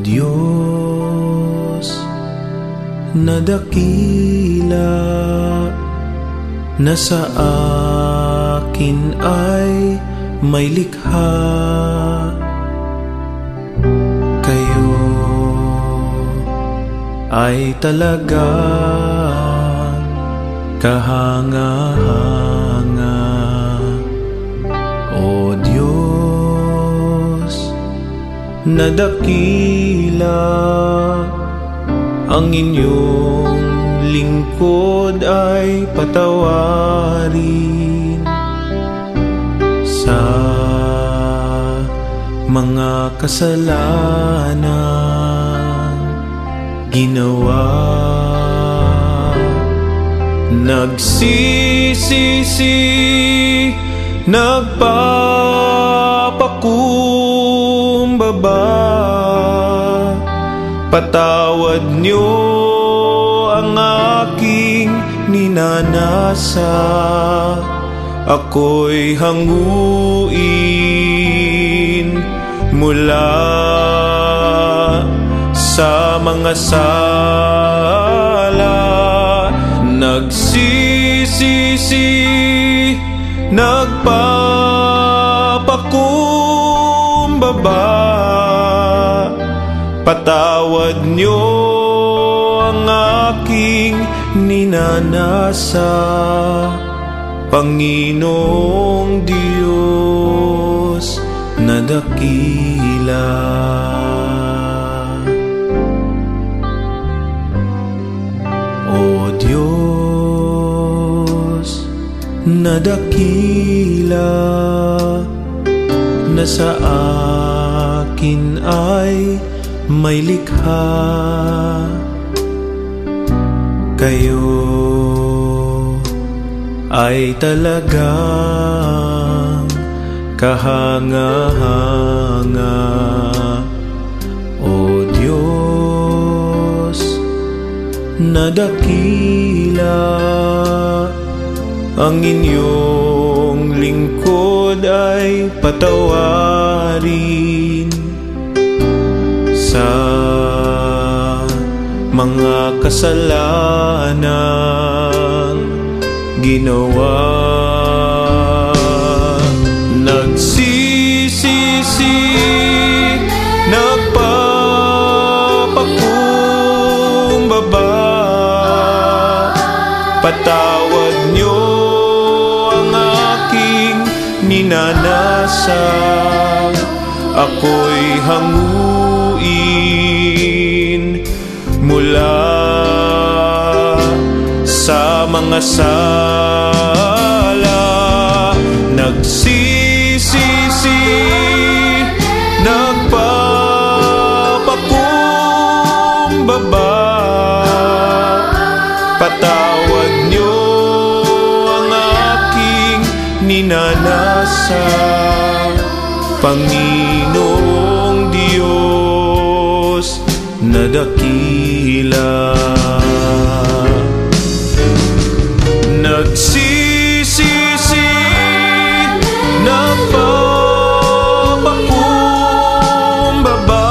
Diyos na dakila, na sa akin ay may likha. Kayo ay talaga kahanga-hanga, O Diyos na dakila. Ang inyong lingkod ay patawarin sa mga kasalanan ginawa. Nagsisisi, nagpapakumbaba, patawad niyo ang aking ninanasa. Ako'y hanguin mula sa mga sala. Nagsisisi, nagpapakumbaba, patawad niyo ang aking ninanasa. Panginoong Diyos na dakila. O Diyos na dakila, na sa akin ay may likha. Kayo ay talagang kahanga-hanga, O Diyos na dakila. Ang inyong lingkod ay patawarin sa mga kasalanan ginawa. Nagsisisi, nagpapakumbaba, patawad niyo ang aking ninanasa. Ako'y hanguin mula sa mga sala. Nagsisisi, nagpapakumbaba, patawad niyo ang aking ninanasa. Panginoong Diyos na dakila. Nagsisisi, nagpapakumbaba,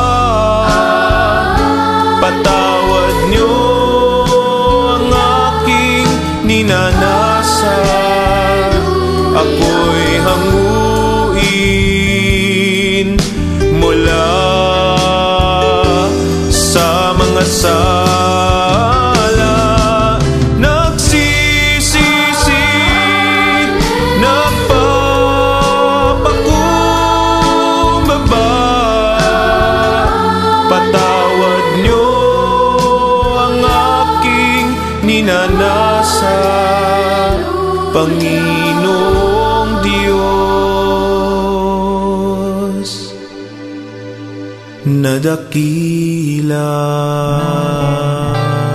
patawad niyo ang aking ninanasa. Ako'y hanguin mula sa mga sala. Nagsisisi, nagpapakumbaba, patawad niyo ang aking ninanasa. Panginoong Diyos na dakila.